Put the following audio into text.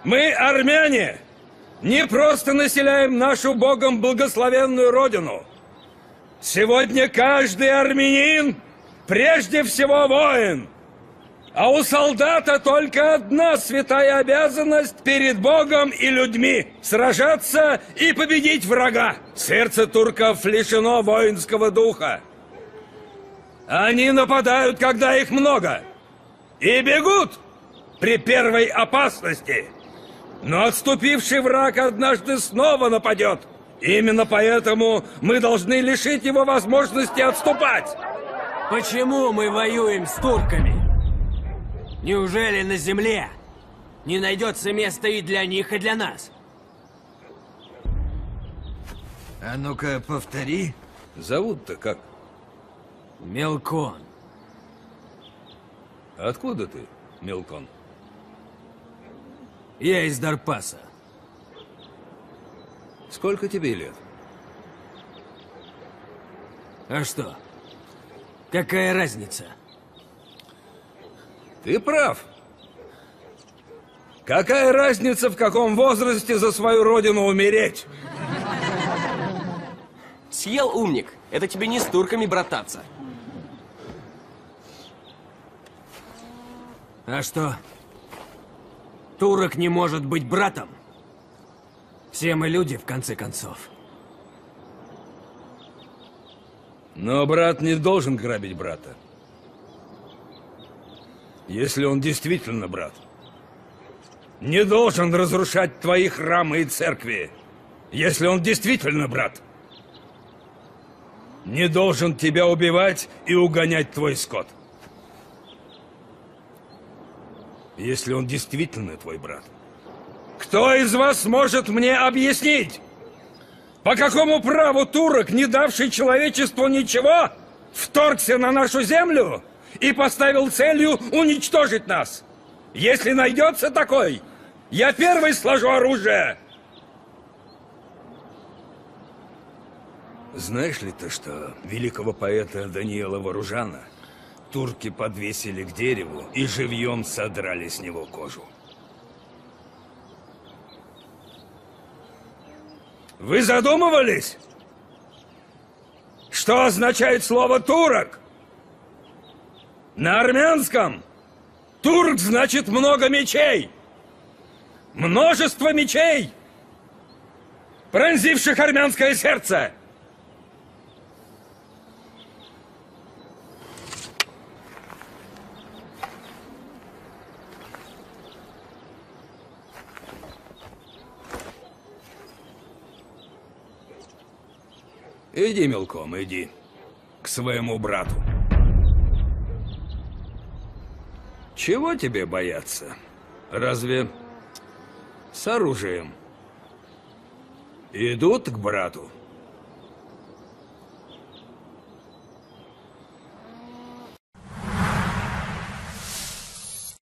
Мы, армяне, не просто населяем нашу Богом благословенную родину. Сегодня каждый армянин прежде всего воин. А у солдата только одна святая обязанность перед Богом и людьми – сражаться и победить врага. Сердце турков лишено воинского духа. Они нападают, когда их много, и бегут при первой опасности. Но отступивший враг однажды снова нападет. Именно поэтому мы должны лишить его возможности отступать. Почему мы воюем с турками? Неужели на земле не найдется места и для них, и для нас? А ну-ка, повтори. Зовут-то как? Мелкон. Откуда ты, Мелкон? Я из Дарпаса. Сколько тебе лет? А что? Какая разница? Ты прав. Какая разница, в каком возрасте за свою родину умереть? Съел, умник. Это тебе не с турками брататься. А что? Турок не может быть братом? Все мы люди, в конце концов. Но брат не должен грабить брата. Если он действительно брат. Не должен разрушать твои храмы и церкви. Если он действительно брат. Не должен тебя убивать и угонять твой скот. Если он действительно твой брат. Кто из вас может мне объяснить, по какому праву турок, не давший человечеству ничего, вторгся на нашу землю и поставил целью уничтожить нас? Если найдется такой, я первый сложу оружие. Знаешь ли ты, что великого поэта Даниила Варужана турки подвесили к дереву и живьем содрали с него кожу? Вы задумывались, что означает слово «турок»? На армянском «турк» значит «много мечей». Множество мечей, пронзивших армянское сердце. Иди, Мелком, иди к своему брату. Чего тебе бояться? Разве с оружием идут к брату?